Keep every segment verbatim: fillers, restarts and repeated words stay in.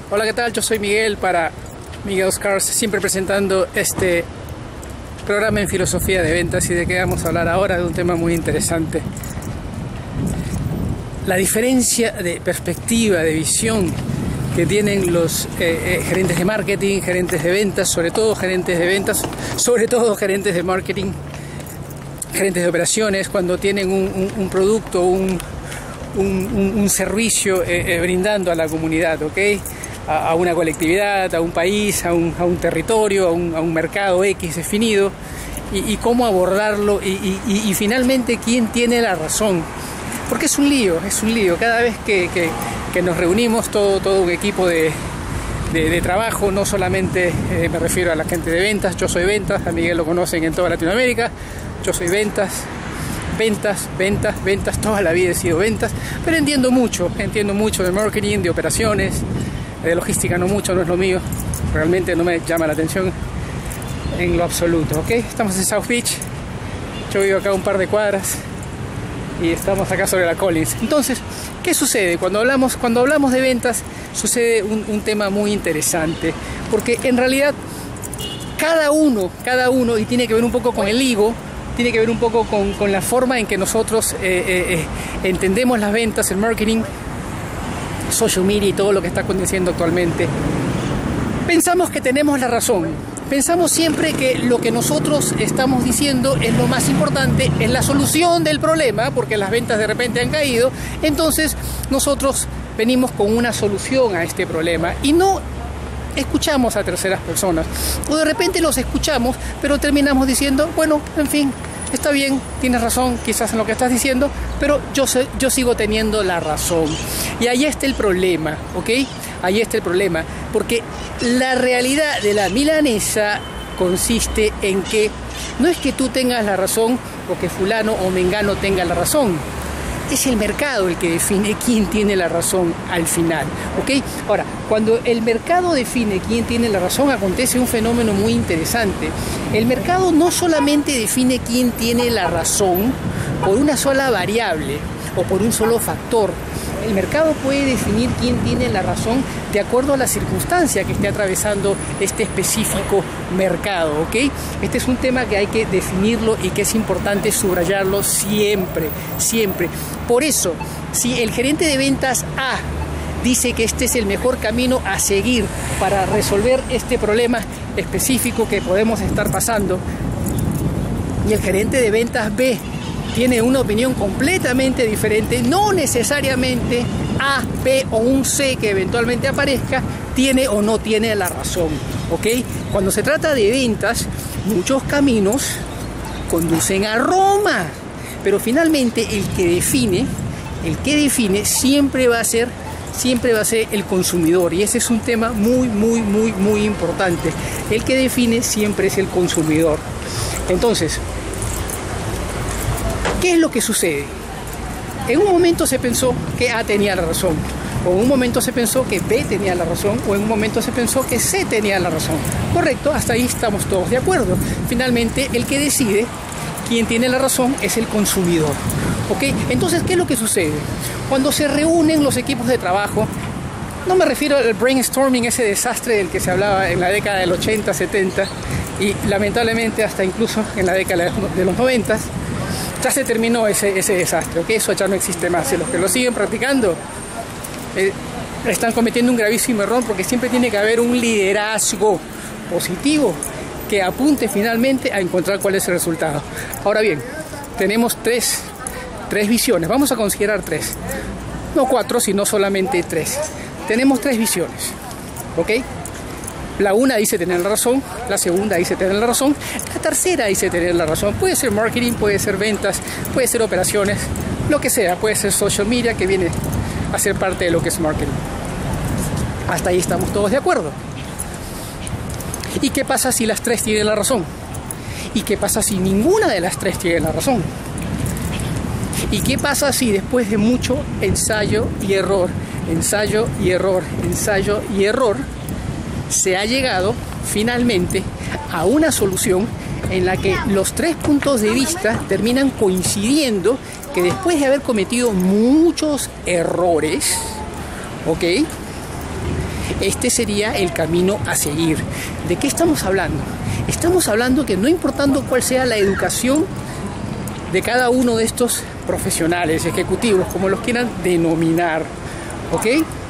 Hola, ¿qué tal? Yo soy Miguel para Miguel's Cars, siempre presentando este programa en filosofía de ventas. ¿Y de qué vamos a hablar ahora? De un tema muy interesante. La diferencia de perspectiva, de visión que tienen los eh, eh, gerentes de marketing, gerentes de ventas, sobre todo gerentes de ventas, sobre todo gerentes de marketing, gerentes de operaciones, cuando tienen un, un, un producto, un, un, un, un servicio eh, eh, brindando a la comunidad, ¿ok? A, a una colectividad, a un país, a un, a un territorio, a un, a un mercado X definido, y, y cómo abordarlo, y, y, y, y finalmente quién tiene la razón. Porque es un lío, es un lío. Cada vez que, que, que nos reunimos, todo, todo un equipo de, de, de trabajo, no solamente eh, me refiero a la gente de ventas, yo soy ventas, a Miguel lo conocen en toda Latinoamérica, yo soy ventas, ventas, ventas, ventas, toda la vida he sido ventas, pero entiendo mucho, entiendo mucho de marketing, de operaciones, de logística no mucho, no es lo mío, realmente no me llama la atención en lo absoluto, ¿ok? Estamos en South Beach, yo vivo acá un par de cuadras y estamos acá sobre la Collins. Entonces, ¿qué sucede? Cuando hablamos, cuando hablamos de ventas, sucede un, un tema muy interesante, porque en realidad cada uno, cada uno, y tiene que ver un poco con el ego, tiene que ver un poco con, con la forma en que nosotros eh, eh, eh, entendemos las ventas, el marketing, social media y todo lo que está aconteciendo actualmente. Pensamos que tenemos la razón. Pensamos siempre que lo que nosotros estamos diciendo es lo más importante, es la solución del problema, porque las ventas de repente han caído. Entonces nosotros venimos con una solución a este problema y no escuchamos a terceras personas. O de repente los escuchamos, pero terminamos diciendo, bueno, en fin, está bien, tienes razón quizás en lo que estás diciendo, pero yo, sé, yo sigo teniendo la razón. Y ahí está el problema, ¿ok? Ahí está el problema, porque la realidad de la milanesa consiste en que no es que tú tengas la razón o que fulano o mengano tenga la razón. Es el mercado el que define quién tiene la razón al final, ¿ok? Ahora, cuando el mercado define quién tiene la razón, acontece un fenómeno muy interesante. El mercado no solamente define quién tiene la razón por una sola variable o por un solo factor. El mercado puede definir quién tiene la razón de acuerdo a la circunstancia que esté atravesando este específico mercado, ¿ok? Este es un tema que hay que definirlo y que es importante subrayarlo siempre, siempre. Por eso, si el gerente de ventas A dice que este es el mejor camino a seguir para resolver este problema específico que podemos estar pasando, y el gerente de ventas B tiene una opinión completamente diferente, no necesariamente A, B o un C que eventualmente aparezca tiene o no tiene la razón, ¿ok? Cuando se trata de ventas, muchos caminos conducen a Roma, pero finalmente el que define, el que define siempre va a ser, siempre va a ser el consumidor, y ese es un tema muy, muy, muy, muy importante. El que define siempre es el consumidor. Entonces, ¿qué es lo que sucede? En un momento se pensó que A tenía la razón, o en un momento se pensó que B tenía la razón, o en un momento se pensó que C tenía la razón. Correcto, hasta ahí estamos todos de acuerdo. Finalmente, el que decide quién tiene la razón es el consumidor, ¿ok? Entonces, ¿qué es lo que sucede? Cuando se reúnen los equipos de trabajo, no me refiero al brainstorming, ese desastre del que se hablaba en la década del ochenta, setenta, y lamentablemente hasta incluso en la década de los noventa, ya se terminó ese, ese desastre, ¿ok? Eso ya no existe más. Y los que lo siguen practicando eh, están cometiendo un gravísimo error, porque siempre tiene que haber un liderazgo positivo que apunte finalmente a encontrar cuál es el resultado. Ahora bien, tenemos tres, tres visiones. Vamos a considerar tres. No cuatro, sino solamente tres. Tenemos tres visiones, ¿ok? La una dice tener la razón, la segunda dice tener la razón, la tercera dice tener la razón. Puede ser marketing, puede ser ventas, puede ser operaciones, lo que sea. Puede ser social media, que viene a ser parte de lo que es marketing. Hasta ahí estamos todos de acuerdo. ¿Y qué pasa si las tres tienen la razón? ¿Y qué pasa si ninguna de las tres tiene la razón? ¿Y qué pasa si después de mucho ensayo y error, ensayo y error, ensayo y error, se ha llegado finalmente a una solución en la que los tres puntos de vista terminan coincidiendo, que después de haber cometido muchos errores, ¿ok? este sería el camino a seguir. ¿De qué estamos hablando? Estamos hablando que no importando cuál sea la educación de cada uno de estos profesionales, ejecutivos, como los quieran denominar, ¿ok?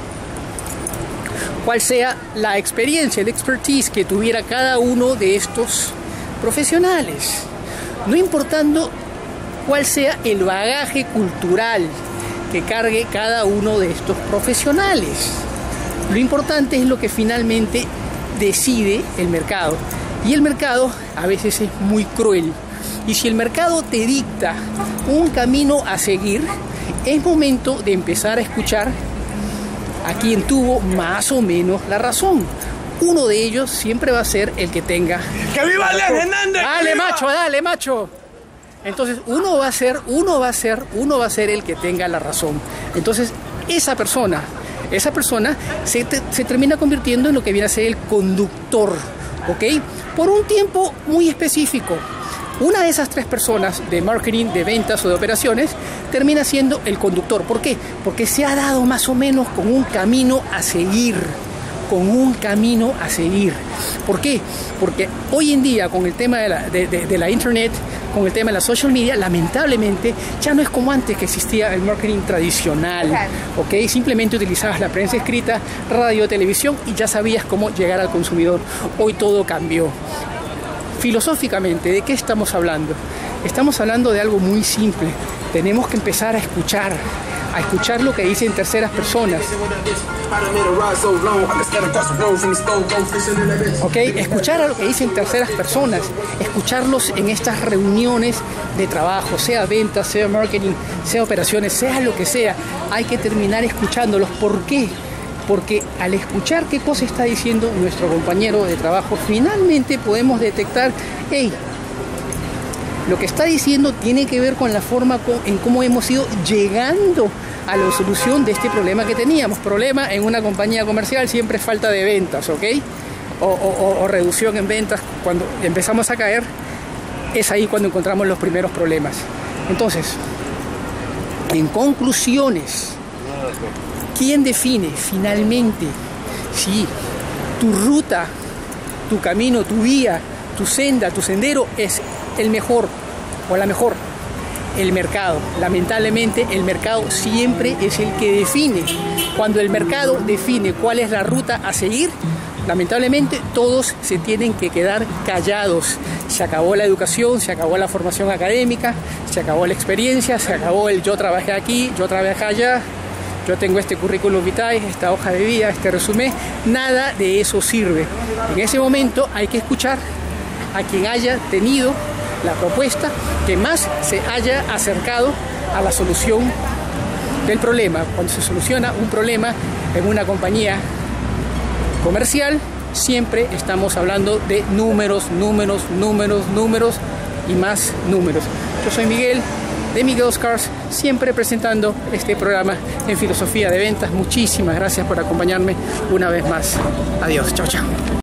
Cuál sea la experiencia, el expertise que tuviera cada uno de estos profesionales, no importando cuál sea el bagaje cultural que cargue cada uno de estos profesionales. Lo importante es lo que finalmente decide el mercado. Y el mercado a veces es muy cruel. Y si el mercado te dicta un camino a seguir, es momento de empezar a escuchar a quien tuvo más o menos la razón. Uno de ellos siempre va a ser el que tenga... ¡Que viva León Hernández! ¡Dale, macho, dale, macho! Entonces uno va a ser, uno va a ser, uno va a ser el que tenga la razón. Entonces esa persona, esa persona se, te, se termina convirtiendo en lo que viene a ser el conductor, ¿ok? Por un tiempo muy específico. Una de esas tres personas de marketing, de ventas o de operaciones termina siendo el conductor. ¿Por qué? Porque se ha dado más o menos con un camino a seguir. Con un camino a seguir. ¿Por qué? Porque hoy en día con el tema de la, de, de, de la internet, con el tema de la social media, lamentablemente ya no es como antes que existía el marketing tradicional. ¿Ok? Simplemente utilizabas la prensa escrita, radio, televisión y ya sabías cómo llegar al consumidor. Hoy todo cambió. Filosóficamente, ¿de qué estamos hablando? Estamos hablando de algo muy simple. Tenemos que empezar a escuchar, a escuchar lo que dicen terceras personas. Ok, escuchar a lo que dicen terceras personas, escucharlos en estas reuniones de trabajo, sea ventas, sea marketing, sea operaciones, sea lo que sea. Hay que terminar escuchándolos. ¿Por qué? Porque al escuchar qué cosa está diciendo nuestro compañero de trabajo, finalmente podemos detectar, hey, lo que está diciendo tiene que ver con la forma en cómo hemos ido llegando a la solución de este problema que teníamos. Problema en una compañía comercial siempre es falta de ventas, ¿ok? O, o, o reducción en ventas. Cuando empezamos a caer, es ahí cuando encontramos los primeros problemas. Entonces, en conclusiones, ¿quién define finalmente si tu ruta, tu camino, tu vía, tu senda, tu sendero es el mejor o la mejor? El mercado. Lamentablemente el mercado siempre es el que define. Cuando el mercado define cuál es la ruta a seguir, lamentablemente todos se tienen que quedar callados. Se acabó la educación, se acabó la formación académica, se acabó la experiencia, se acabó el yo trabajé aquí, yo trabajé allá, yo tengo este currículum vitae, esta hoja de vida, este resumen. Nada de eso sirve. En ese momento hay que escuchar a quien haya tenido la propuesta que más se haya acercado a la solución del problema. Cuando se soluciona un problema en una compañía comercial, siempre estamos hablando de números, números, números, números y más números. Yo soy Miguel de Miguel's Cars, siempre presentando este programa en Filosofía de Ventas. Muchísimas gracias por acompañarme una vez más. Adiós, chao, chao.